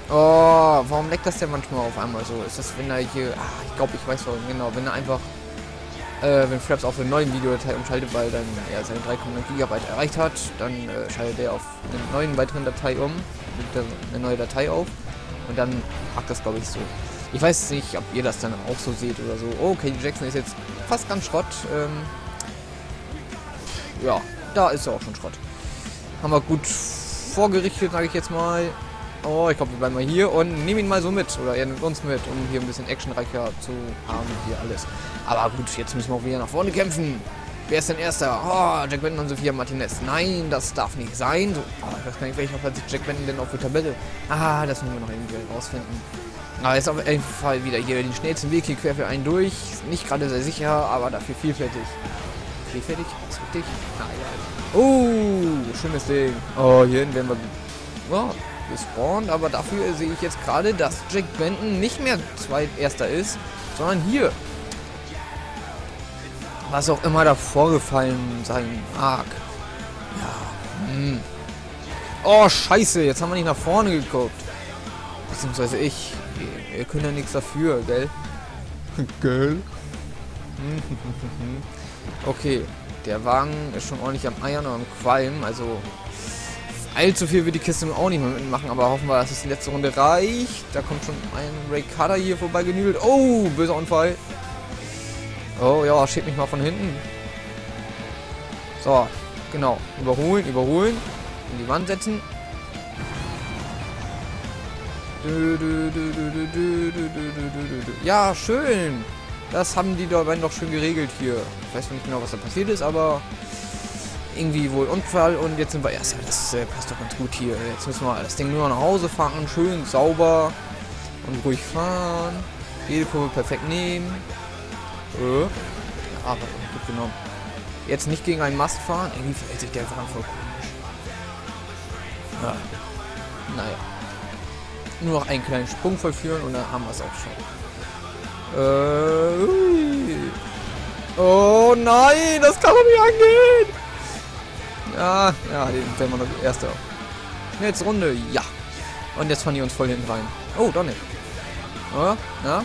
Oh, warum leckt das denn manchmal auf einmal so? Ist das, wenn er hier... Ah, ich glaube, ich weiß warum. Genau, wenn er einfach... wenn Fraps auf eine neue Videodatei umschaltet, weil dann er seine 3,9 GB erreicht hat, dann schaltet er auf eine neuen weiteren Datei um, nimmt eine neue Datei auf und dann hakt das, glaube ich, so. Ich weiß nicht, ob ihr das dann auch so seht oder so. Oh, KD Jackson ist jetzt fast ganz Schrott. Ja, da ist er auch schon Schrott. Haben wir gut vorgerichtet, sage ich jetzt mal. Oh, ich glaube, wir bleiben mal hier und nehmen ihn mal so mit. Oder er nimmt uns mit, um hier ein bisschen actionreicher zu haben hier alles. Aber gut, jetzt müssen wir auch wieder nach vorne kämpfen. Wer ist denn Erster? Oh, Jack Benton und Sophia Martinez. Nein, das darf nicht sein. So, oh, ich weiß gar nicht, welcher Platz Jack Benton denn auf der Tabelle. Ah, das müssen wir noch irgendwie rausfinden. Aber jetzt auf jeden Fall wieder hier den schnellsten Weg hier quer für einen durch. Nicht gerade sehr sicher, aber dafür vielfältig. Vielfältig? Ist richtig? Nein. Oh, schönes Ding. Oh, hier hinten werden wir... Oh, gespawnt, aber dafür sehe ich jetzt gerade, dass Jack Benton nicht mehr Zweiterster ist, sondern hier. Was auch immer da vorgefallen sein mag. Ja. Oh, scheiße, jetzt haben wir nicht nach vorne geguckt. Beziehungsweise ich. Wir können ja nichts dafür, gell? Gell? Okay, der Wagen ist schon ordentlich am Eiern und am Qualm, also... Allzu viel wird die Kiste auch nicht mehr mitmachen, aber hoffen wir, dass es die letzte Runde reicht. Da kommt schon ein Ray Carter hier vorbei genügelt. Oh, böser Unfall. Oh ja, schiebt mich mal von hinten. So, genau. Überholen. In die Wand setzen. Ja, schön. Das haben die beiden doch schön geregelt hier. Ich weiß nicht genau, was da passiert ist, aber... irgendwie wohl Unfall und jetzt sind wir Erster. Das passt doch ganz gut hier. Jetzt müssen wir das Ding nur nach Hause fahren, schön sauber und ruhig fahren. Jede Kurve perfekt nehmen. Ja, aber gut genommen. Jetzt nicht gegen einen Mast fahren. Irgendwie verhält sich der Wagen voll komisch. Ja. Naja. Nur noch einen kleinen Sprung vollführen und dann haben wir es auch schon. Oh nein, das kann doch nicht angehen. Ja, den werden wir noch Erster. Schnellste Runde, ja. Und jetzt fahren die uns voll hinten rein. Oh, doch nicht. Oh, ja.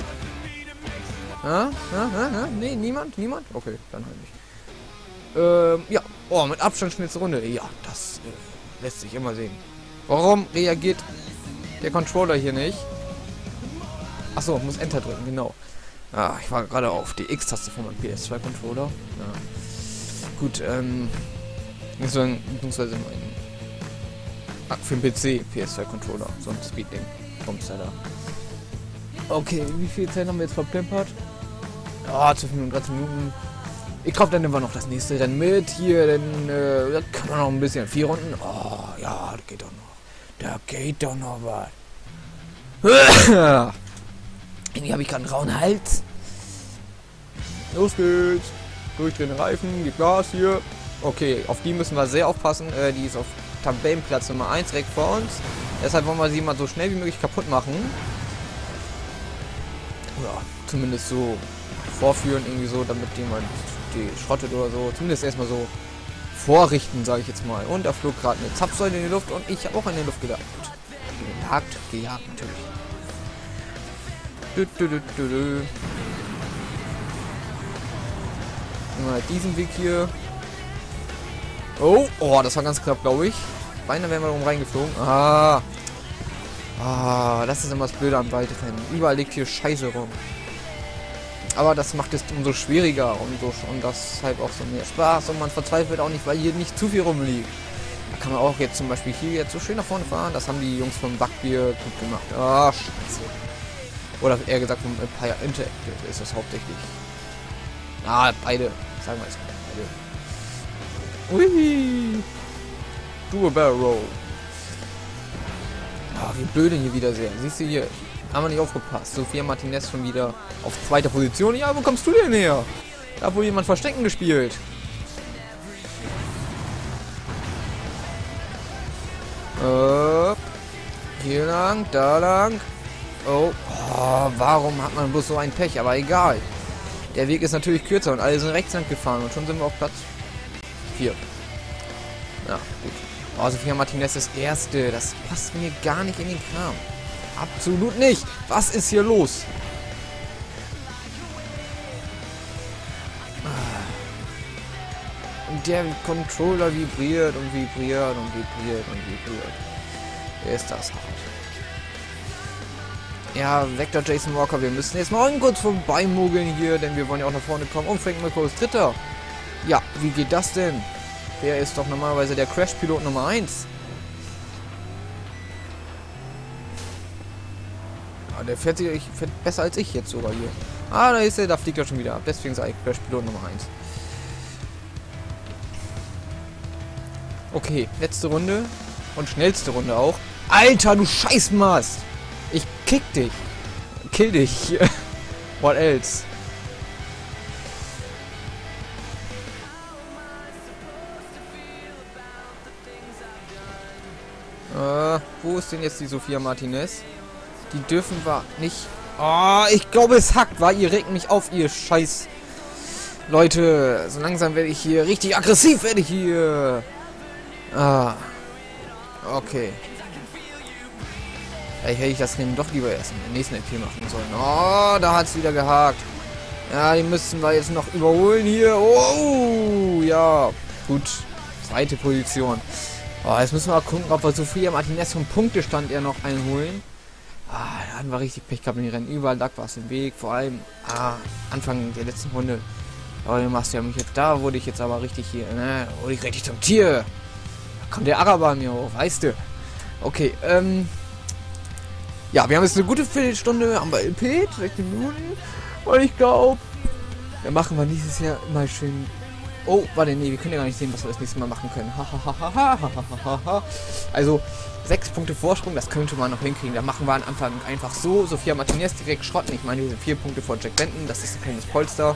Nee, niemand? Okay, dann halt nicht. Ja. Oh, mit Abstand schnellste Runde. Ja, das lässt sich immer sehen. Warum reagiert der Controller hier nicht? Achso, muss Enter drücken, genau. Ah, ich war gerade auf die X-Taste von meinem PS2-Controller. Ja. Gut, beziehungsweise für den PC, PS2-Controller, so ein Speed-Ding. Kommt's ja da. Okay, wie viel Zeit haben wir jetzt verplempert? Ah, 12 Minuten, 13 Minuten. Ich glaube, dann nehmen wir noch das nächste Rennen mit. Hier, dann kann man noch ein bisschen. 4 Runden. Oh, ja, das geht doch noch. Da geht doch noch was. Irgendwie habe ich gerade einen rauen Hals. Los geht's. Durchdrehen Reifen, gib Gas hier. Okay, auf die müssen wir sehr aufpassen. Die ist auf Tabellenplatz Nummer 1 direkt vor uns. Deshalb wollen wir sie mal so schnell wie möglich kaputt machen. Ja, zumindest so vorführen, irgendwie so, damit jemand die schrottet oder so. Zumindest erstmal so vorrichten, sage ich jetzt mal. Und da flog gerade eine Zapfsäule in die Luft und ich habe auch in die Luft gejagt. Gejagt natürlich. Mal diesen Weg hier. Oh, das war ganz knapp, glaube ich. Beinahe wären wir da oben reingeflogen. Das ist immer das Blöde am Waldrennen. Überall liegt hier Scheiße rum. Aber das macht es umso schwieriger und deshalb auch so mehr Spaß. Und man verzweifelt auch nicht, weil hier nicht zu viel rumliegt. Da kann man auch jetzt zum Beispiel hier jetzt so schön nach vorne fahren. Das haben die Jungs vom Backbier gut gemacht. Ah, Scheiße. Oder eher gesagt vom Empire Interactive ist das hauptsächlich. Beide. Sagen wir es mal. Beide. Ui. Do a barrel roll. Wie blöd hier wieder sehr. Siehst du hier? Haben wir nicht aufgepasst. Sophia Martinez schon wieder auf 2. Position. Ja, wo kommst du denn her? Da hat wohl jemand Verstecken gespielt. Hier lang, da lang. Oh, warum hat man bloß so ein Pech? Aber egal. Der Weg ist natürlich kürzer und alle sind rechts lang gefahren und schon sind wir auf Platz 4. Ja, gut. Oh, Sophia Martinez ist Erste. Das passt mir gar nicht in den Kram. Absolut nicht. Was ist hier los? Und der Controller vibriert und vibriert und vibriert und vibriert. Ist das hart. Ja, Vector Jason Walker, wir müssen jetzt mal kurz vorbeimogeln hier, denn wir wollen ja auch nach vorne kommen. Und Frank Mirko ist Dritter. Ja, wie geht das denn? Der ist doch normalerweise der Crash-Pilot Nummer 1. Ja, der fährt besser als ich jetzt sogar hier. Ah, da fliegt er schon wieder ab. Deswegen sage ich Crash-Pilot Nummer 1. Okay, letzte Runde. Und schnellste Runde auch. Alter, du Scheißmast! Ich kick dich. Kill dich. What else? Wo ist denn jetzt die Sophia Martinez? Die dürfen wir nicht... Oh, ich glaube es hackt, war. Ihr regt mich auf, ihr Scheiß... Leute, so langsam werde ich hier richtig aggressiv, werde ich hier... Ah. Okay. Vielleicht hätte ich das Rennen doch lieber erst im nächsten LP machen sollen. Oh, da hat es wieder gehakt. Ja, die müssen wir jetzt noch überholen hier. Oh, ja. Gut. Zweite Position. Oh, jetzt müssen wir mal gucken, ob wir Sophia Martinez vom Punktestand eher noch einholen. Ah, da hatten wir richtig Pech gehabt in den Rennen. Überall lag was im Weg. Vor allem, Anfang der letzten Runde. Aber du machst ja mich jetzt, da wurde ich jetzt aber richtig hier, ne? Wurde ich richtig zum Tier. Da kommt der Araber an mir hoch, weißt du. Okay, ja, wir haben jetzt eine gute Viertelstunde, haben wir LP, 16 Minuten. Und ich glaube, da machen wir nächstes Jahr mal schön... Oh, warte, nee, wir können ja gar nicht sehen, was wir das nächste Mal machen können. Also, 6 Punkte Vorsprung, das könnte man noch hinkriegen. Da machen wir am Anfang einfach so. Sophia Martinez direkt schrotten. Ich meine, diese 4 Punkte vor Jack Benton, das ist ein kleines Polster.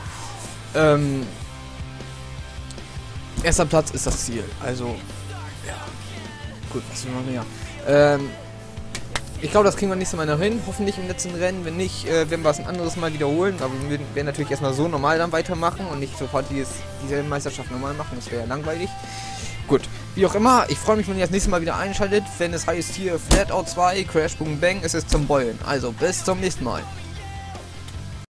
Erster Platz ist das Ziel. Also, ja. Gut, was will man mehr? Ich glaube, das kriegen wir nächstes Mal noch hin. Hoffentlich im letzten Rennen. Wenn nicht, werden wir es ein anderes Mal wiederholen. Aber wir werden natürlich erstmal so normal dann weitermachen und nicht sofort dieselbe Meisterschaft normal machen. Das wäre ja langweilig. Gut, wie auch immer. Ich freue mich, wenn ihr das nächste Mal wieder einschaltet. Wenn es heißt hier Flatout 2, Crash Boom Bang, es ist zum Beulen. Also, bis zum nächsten Mal.